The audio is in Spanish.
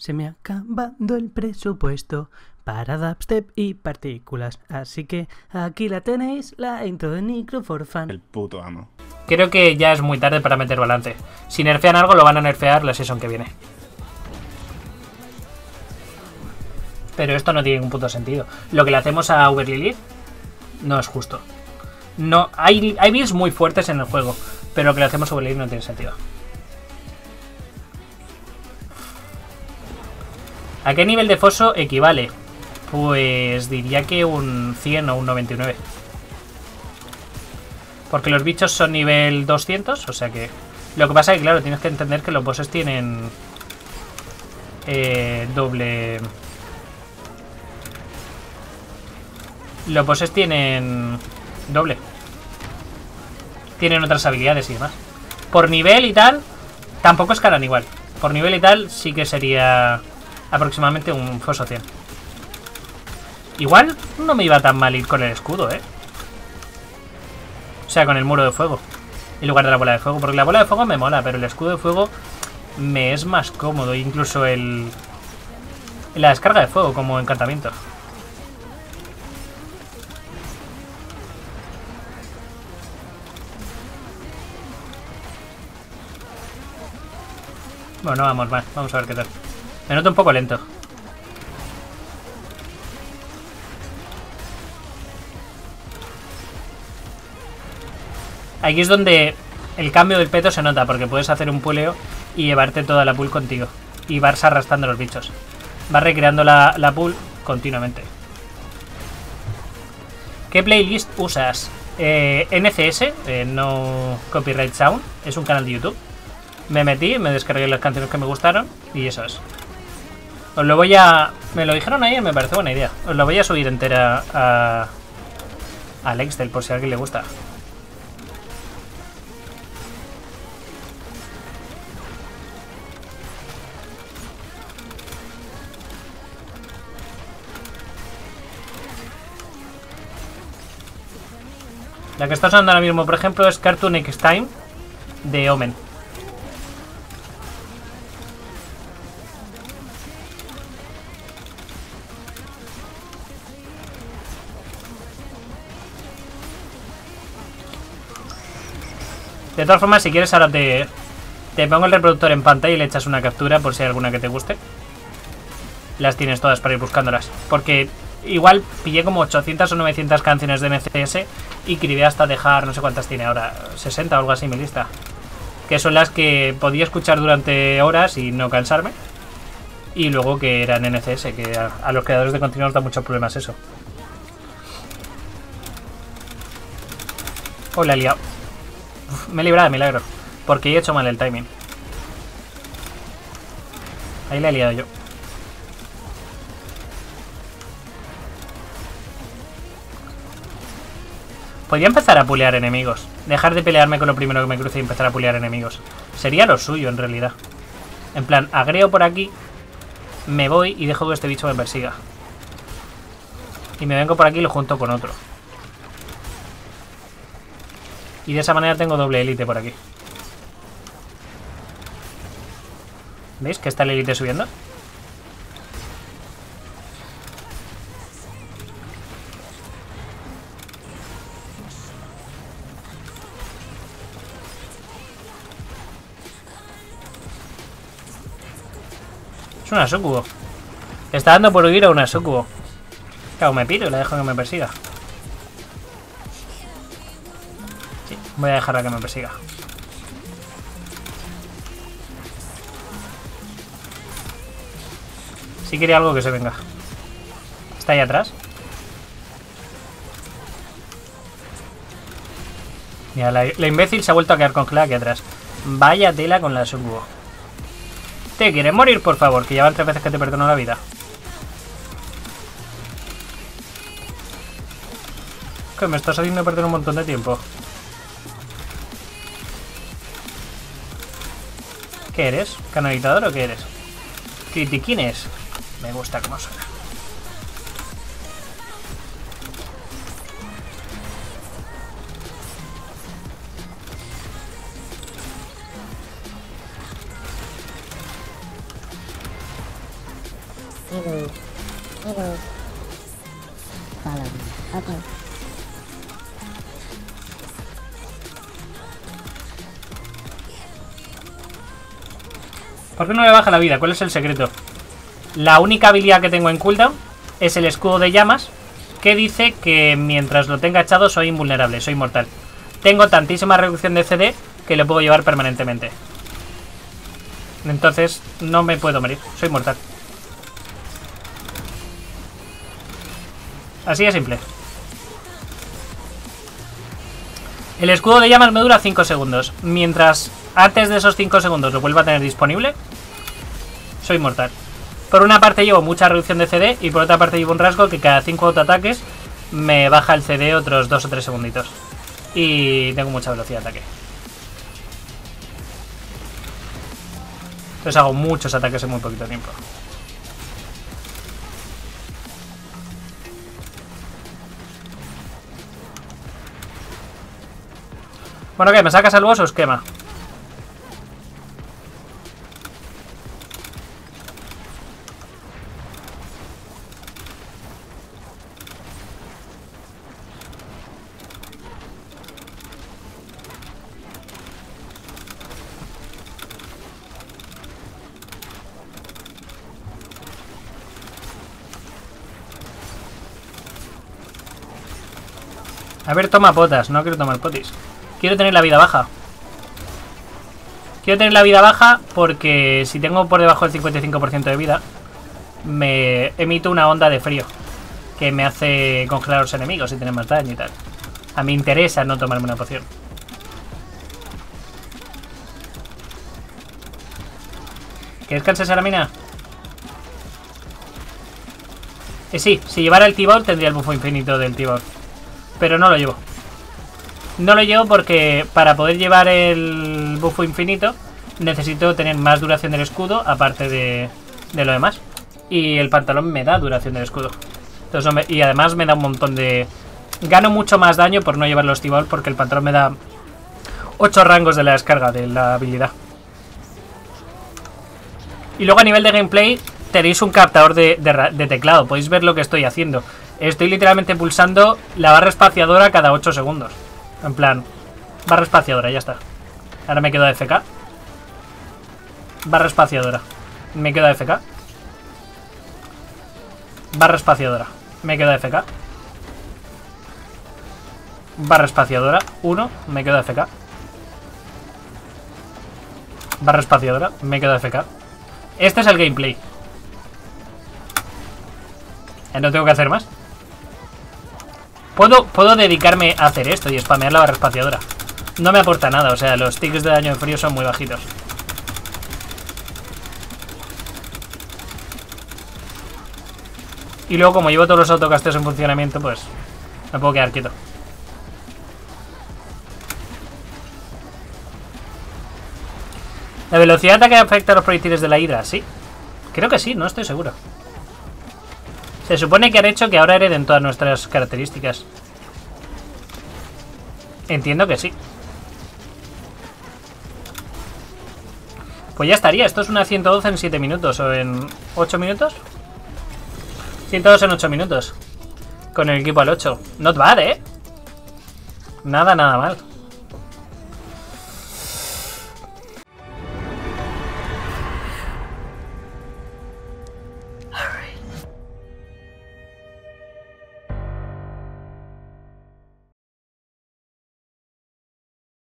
Se me ha acabado el presupuesto para dubstep y partículas. Así que aquí la tenéis, la intro de Necro for Fun. El puto amo. Creo que ya es muy tarde para meter balance. Si nerfean algo, lo van a nerfear la season que viene. Pero esto no tiene ningún puto sentido. Lo que le hacemos a Uber no es justo. No, hay builds muy fuertes en el juego, pero lo que le hacemos a Uber no tiene sentido. ¿A qué nivel de foso equivale? Pues diría que un 100 o un 99. Porque los bichos son nivel 200, o sea que... Lo que pasa es que, claro, tienes que entender que los bosses tienen... doble... Los bosses tienen... doble. Tienen otras habilidades y demás. Por nivel y tal, tampoco escalan igual. Por nivel y tal, sí que sería... aproximadamente un foso 100. Igual no me iba tan mal ir con el escudo, O sea, con el muro de fuego en lugar de la bola de fuego. Porque la bola de fuego me mola, pero el escudo de fuego me es más cómodo. Incluso la descarga de fuego como encantamiento. Bueno, vamos mal. Vamos a ver qué tal. Me noto un poco lento. Aquí es donde el cambio del peto se nota, porque puedes hacer un puleo y llevarte toda la pool contigo. Y vas arrastrando los bichos. Vas recreando la pool continuamente. ¿Qué playlist usas? NCS, No Copyright Sound. Es un canal de YouTube. Me metí, me descargué las canciones que me gustaron y eso es. Os lo voy a... Me lo dijeron ayer, me parece buena idea. Os lo voy a subir entera a Lextel por si a alguien le gusta. La que está usando ahora mismo, por ejemplo, es Cartoon X Time de Omen. De todas formas, si quieres ahora te pongo el reproductor en pantalla y le echas una captura por si hay alguna que te guste. Las tienes todas para ir buscándolas. Porque igual pillé como 800 o 900 canciones de NCS y crivé hasta dejar, no sé cuántas tiene ahora, 60 o algo así mi lista. Que son las que podía escuchar durante horas y no cansarme. Y luego que eran NCS, que a los creadores de contenido nos da muchos problemas eso. Oh, la he liado. Uf, me he librado de milagro. Porque he hecho mal el timing. Ahí la he liado yo. Podría empezar a pulear enemigos. Dejar de pelearme con lo primero que me cruce y empezar a pulear enemigos. Sería lo suyo en realidad. En plan, agreo por aquí, me voy y dejo que este bicho me persiga. Y me vengo por aquí y lo junto con otro. Y de esa manera tengo doble élite por aquí. ¿Veis que está el élite subiendo? Es una sucubo. Está dando por huir a una sucubo. Claro, me piro y la dejo que me persiga. Sí, voy a dejarla que me persiga. Si quiere algo que se venga. Está ahí atrás. Mira, la imbécil se ha vuelto a quedar congelada aquí atrás. Vaya tela con la sucubo. ¿Te quieres morir, por favor? Que ya van 3 veces que te perdono la vida. Que me estás haciendo perder un montón de tiempo. ¿Qué eres? ¿Canalizador o qué eres? ¿Critiquines? Me gusta cómo suena. Follow me. Okay. ¿Por qué no le baja la vida? ¿Cuál es el secreto? La única habilidad que tengo en cooldown es el escudo de llamas, que dice que mientras lo tenga echado soy invulnerable, soy mortal. Tengo tantísima reducción de CD que lo puedo llevar permanentemente. Entonces no me puedo morir, soy mortal. Así de simple. El escudo de llamas me dura 5 segundos. Mientras antes de esos 5 segundos lo vuelva a tener disponible, soy mortal. Por una parte llevo mucha reducción de CD y por otra parte llevo un rasgo que cada 5 autoataques me baja el CD otros 2 o 3 segunditos. Y tengo mucha velocidad de ataque. Entonces hago muchos ataques en muy poquito tiempo. Bueno, ¿qué? ¿Me sacas al boss o esquema? A ver, toma potas. No quiero tomar potis. Quiero tener la vida baja. Quiero tener la vida baja porque si tengo por debajo del 55% de vida, me emito una onda de frío que me hace congelar a los enemigos y tener más daño y tal. A mí me interesa no tomarme una poción. ¿Que descanses a la mina? Sí, si llevara el T-Ball tendría el bufo infinito del T-Ball. Pero no lo llevo. No lo llevo porque para poder llevar el bufo infinito necesito tener más duración del escudo, aparte de lo demás. Y el pantalón me da duración del escudo. Entonces, y además me da un montón de... Gano mucho más daño por no llevar los T-Ball porque el pantalón me da 8 rangos de la descarga de la habilidad. Y luego a nivel de gameplay tenéis un captador de teclado. Podéis ver lo que estoy haciendo. Estoy literalmente pulsando la barra espaciadora cada 8 segundos. En plan, barra espaciadora, ya está. Ahora me quedo AFK. Barra espaciadora. Me quedo AFK. Barra espaciadora. Me quedo AFK. Barra espaciadora. 1. Me quedo AFK. Barra espaciadora. Me quedo AFK. Este es el gameplay. No tengo que hacer más. Puedo dedicarme a hacer esto y spamear la barra espaciadora. No me aporta nada, o sea, los tickets de daño de frío son muy bajitos. Y luego, como llevo todos los autocasteos en funcionamiento, pues me puedo quedar quieto. ¿La velocidad de ataque afecta a los proyectiles de la hidra? Sí. Creo que sí, no estoy seguro. Se supone que han hecho que ahora hereden todas nuestras características. Entiendo que sí. Pues ya estaría. Esto es una 112 en 7 minutos. ¿O en 8 minutos? 112 en 8 minutos. Con el equipo al 8. Not bad, ¿eh? Nada mal.